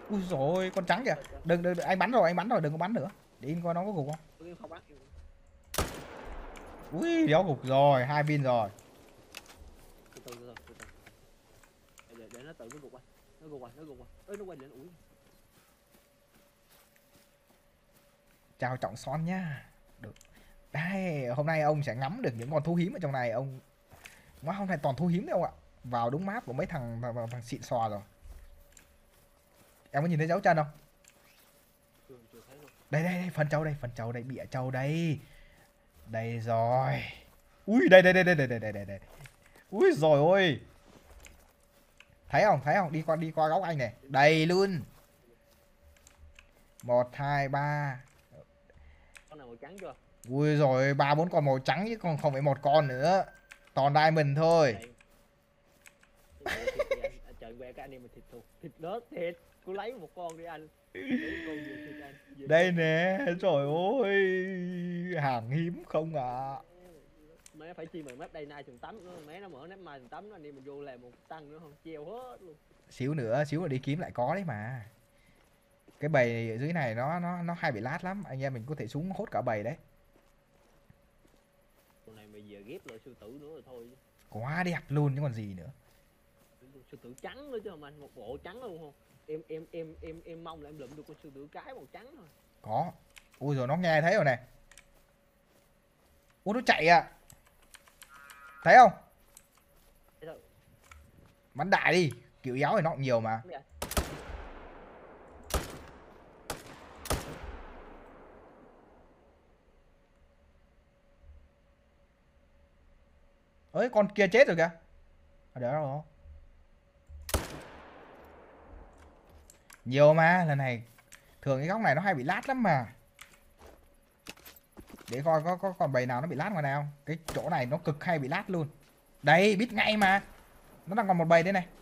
Ui rồi con trắng kìa. Đừng, anh bắn rồi, đừng có bắn nữa. Để in coi nó có gục không. Em không bắn. Ui đéo gục rồi, 2 pin rồi. Từ từ. Để nó tự nó gục qua. Nó gục qua. Ơi nó quay lên ủi. Chào trọng son nhá. Được. Đây, hôm nay ông sẽ ngắm được những con thú hiếm ở trong này ông. Má hôm nay toàn thú hiếm đấy ông ạ. Vào đúng map của mấy thằng xịn sò rồi. Em có nhìn thấy dấu chân không? Chưa thấy luôn. Đây, phần trâu đây, bịa trâu đây. Đây rồi. Ui đây. Ui rồi ôi. Thấy không? Đi qua góc anh này. Đây luôn. 1 2 3. Con nào màu trắng chưa? Ui rồi 3 4 con màu trắng chứ còn không phải một con nữa. Toàn diamond thôi. Đây thịt thì anh trời que cái anh em mình thịt thôi. Thịt đó thịt. Cứ lấy một con đi anh. Lấy một con về thịt anh. Đây nè, trời ơi. Hàng hiếm không ạ. Mấy phải chi mày map đây nay trường tắm nữa, mấy nó mở nắp mai trường tắm nó anh em mình vô làm một tăng nữa không treo hết luôn. Xíu nữa đi kiếm lại có đấy mà. Cái bầy ở dưới này nó hay bị lát lắm, anh em mình có thể xuống hốt cả bầy đấy. Con này mày về ghép lại sư tử nữa rồi thôi. Quá đẹp luôn chứ còn gì nữa. Sư tử trắng nữa chứ không anh, một bộ trắng luôn không? Em mong là em lượm được con sư tử cái màu trắng thôi. Có. Ui rồi nó nghe thấy rồi này. Ui nó chạy à. Thấy không? Bắn đại đi, kiểu éo thì nó cũng nhiều mà. Ơi con kia chết rồi kìa. Ở đó rồi. Nhiều mà, lần này thường cái góc này nó hay bị lát lắm mà. Để coi có còn bầy nào nó bị lát ngoài này không. Cái chỗ này nó cực hay bị lát luôn. Đây biết ngay mà. Nó đang còn một bầy đây này.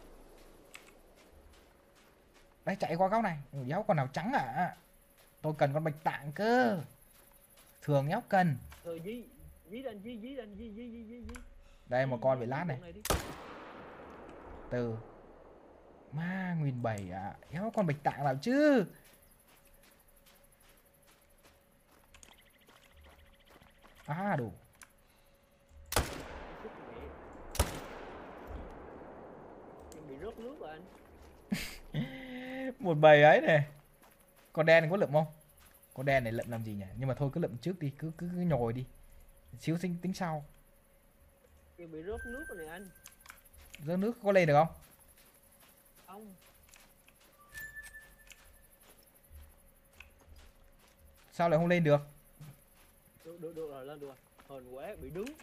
Đây chạy qua góc này. Đéo con nào trắng à. Tôi cần con bạch tạng cơ. Thường nhóc cần. Dí Đây một con bị lát này. Từ ma nguyên bầy à. Đéo con bạch tạng nào chứ. À đủ. Em bị rớt nước rồi anh. Một bầy ấy này. Con đen này có lượm không? Con đen này lượm làm gì nhỉ? Nhưng mà thôi cứ lượm trước đi, cứ nhồi đi. Xíu tính sau. Em bị rớt nước rồi này anh. Rớt nước có lên được không? Không. Sao lại không lên được? Được rồi, lên được rồi. Hên quá, bị đứng.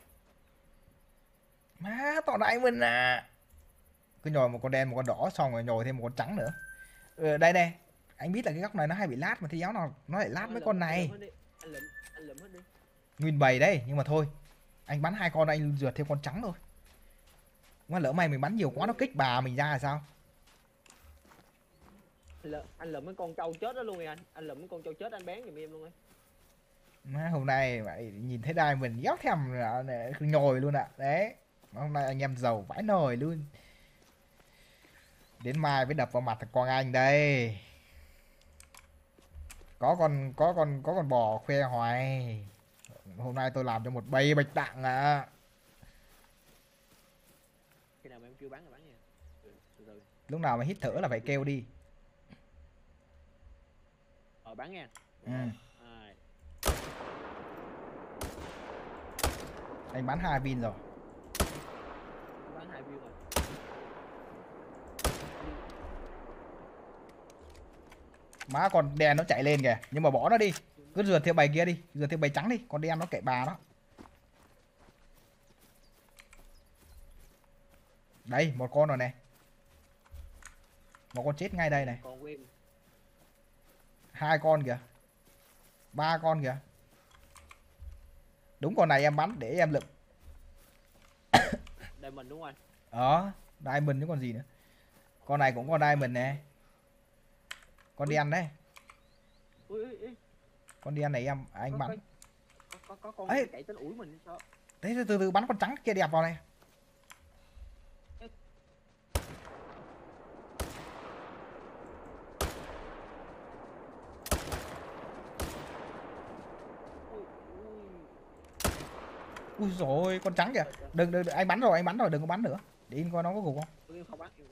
Má tỏ đại mình à. Cứ nhồi một con đen một con đỏ xong rồi nhồi thêm một con trắng nữa. Đây này. Anh biết là cái góc này nó hay bị lát mà thì giáo nào nó lại lát mấy con này. Anh lượm hết đi. Nguyên bầy đấy nhưng mà thôi. Anh bắn 2 con anh rượt thêm con trắng thôi. Mà lỡ may mình bắn nhiều quá nó kích bà mình ra là sao? Anh lượm mấy con trâu chết đó luôn rồi anh. Anh lượm mấy con trâu chết anh bán giùm em luôn ấy. Má hôm nay mày nhìn thấy đai mình dốc thèm nhồi luôn ạ. Đấy. Hôm nay anh em giàu vãi nồi luôn. Đến mai mới đập vào mặt thằng Quang Anh đây. Có con bò khoe hoài. Hôm nay tôi làm cho một bầy bạch tạng à. Khi nào mà em kêu bán thì bán nha. Từ. Lúc nào mà hít thở là phải kêu đi. Bán nha. Ừ. Anh bán 2 pin rồi. Bán 2 pin rồi. Má con đen nó chạy lên kìa. Nhưng mà bỏ nó đi. Cứ rượt theo bầy kia đi. Rượt theo bầy trắng đi. Con đen nó kệ bà đó. Đây một con rồi này. Một con chết ngay đây này. 2 con kìa. 3 con kìa. Đúng con này em bắn để em lượm. Diamond đúng không anh? Diamond chứ còn gì nữa. Con này cũng có diamond nè. Con đen đấy. Con đen này anh bắn. Có con ấy chạy tới ủi mình sao? Đấy từ từ bắn con trắng kia đẹp vào này. Ui rồi con trắng kìa. Đừng, anh bắn rồi, đừng có bắn nữa. Để in coi nó có gục không. Em không bắt.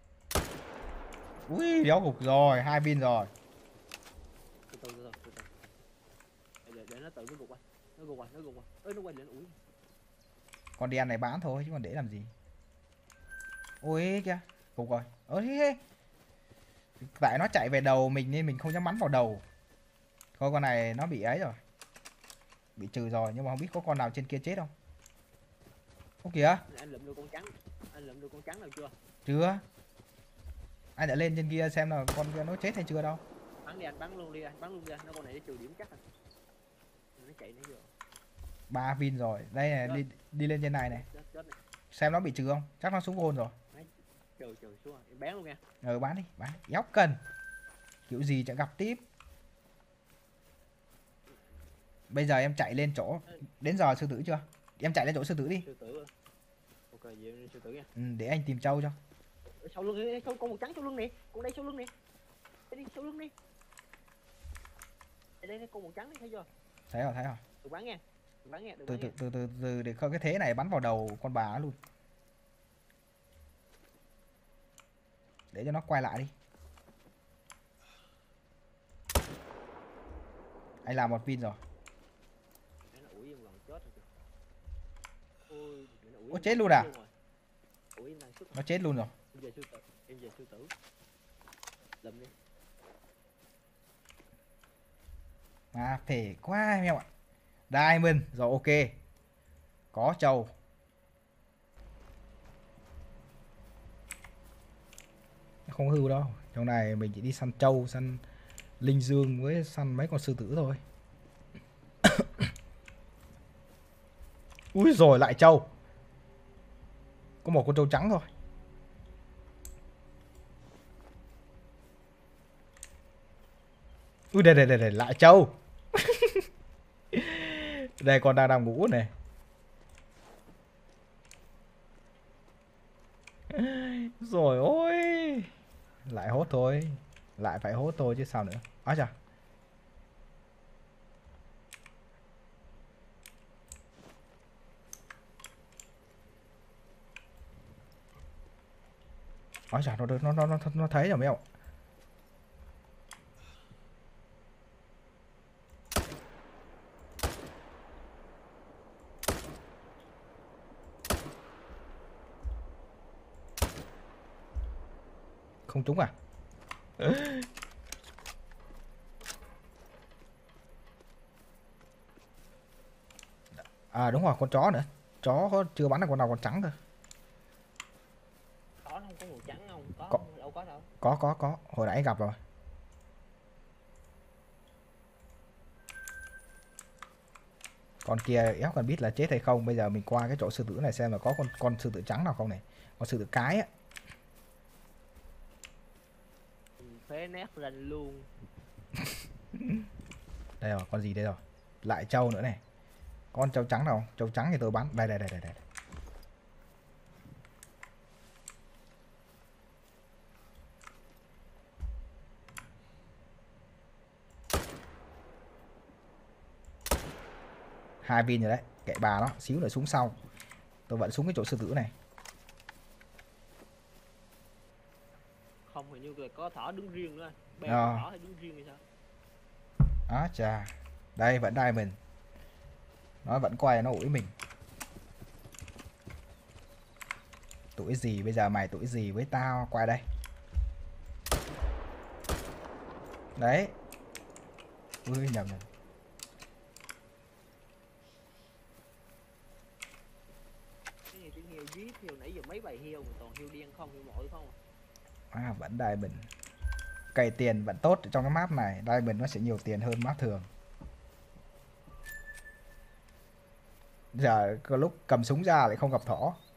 Ui đéo gục rồi, 2 pin rồi. Từ từ. Để nó tự nó gục qua. Nó gục qua. Ơi nó quay lên ủi. Con đen này bán thôi chứ còn để làm gì. Ôi kìa, gục rồi. Thế. Tại nó chạy về đầu mình nên mình không dám bắn vào đầu. Thôi con này nó bị ấy rồi. Bị trừ rồi nhưng mà không biết có con nào trên kia chết không. Ô kìa. Anh lượm được con trắng. Nào chưa? Chưa. Anh đã lên trên kia xem là con kia nó chết hay chưa đâu. Bắn luôn đi anh. Nó con này nó trừ điểm chắc rồi. Nó chạy nữa rồi. 3 pin rồi. Đây này, đi lên trên này này. Chết. Xem nó bị trừ không? Chắc nó xuống gôn rồi. Trừ xuống rồi. Em bán luôn nha. Bán đi. Dốc cần. Kiểu gì chẳng gặp tiếp. Bây giờ em chạy lên chỗ. Đến giờ sư tử chưa? Em chạy lên chỗ sư tử đi. Sư tử. Ok, vậy sư tử nha. Để anh tìm trâu cho. Sau lưng đi, con một trắng sau lưng nè. Con đây sau lưng nè. Đi sau lưng đi. Đây con một trắng đi, thấy chưa? Thấy rồi. Đừng bắn nha. Từ để coi cái thế này bắn vào đầu con bà luôn. Để cho nó quay lại đi. Anh làm 1 pin rồi. Ủa chết luôn à? Nó chết luôn rồi. Em về sư tử. Lụm đi. Mà phê quá em ạ. Diamond rồi, ok. Có trâu. Không hư đâu. Trong này mình chỉ đi săn trâu, săn linh dương với săn mấy con sư tử thôi. Úi rồi lại trâu. Có một con trâu trắng thôi. Ui đây lại trâu. Đây con đang ngủ này. Rồi ôi. Lại hốt thôi. Lại phải hốt thôi chứ sao nữa. Á chà. Á chà, nó thấy rồi mấy ông. Không trúng à? À đúng rồi, con chó nữa. Chó chưa bắn được con nào còn trắng cơ. Có không có màu trắng không? Có. Đâu có đâu. Có. Hồi nãy gặp rồi. Con kia éo cần biết là chết hay không. Bây giờ mình qua cái chỗ sư tử này xem là có con sư tử trắng nào không này. Con sư tử cái á. Phế nát rành luôn. Đây rồi, con gì đây rồi. Lại trâu nữa này. Con trâu trắng nào không? Trâu trắng thì tôi bắn. Đây. 2 pin rồi đấy. Kệ bà nó, xíu nữa súng sau. Tôi vẫn súng cái chỗ sư tử này. Không, hình như là có thỏ đứng riêng nữa. Thỏ hay đứng riêng hay sao? Á chà. Đây vẫn Diamond. Nó vẫn quay nó ủi mình. Tuổi gì bây giờ mày tuổi gì với tao, qua đây. Đấy. Ui nhầm. Cái này heo giết heo nãy giờ mấy bầy heo mà toàn heo đen không, heo mội không. À vẫn Diamond. Cày tiền vẫn tốt trong cái map này. Diamond nó sẽ nhiều tiền hơn map thường. Giờ có lúc cầm súng ra lại không gặp thỏ.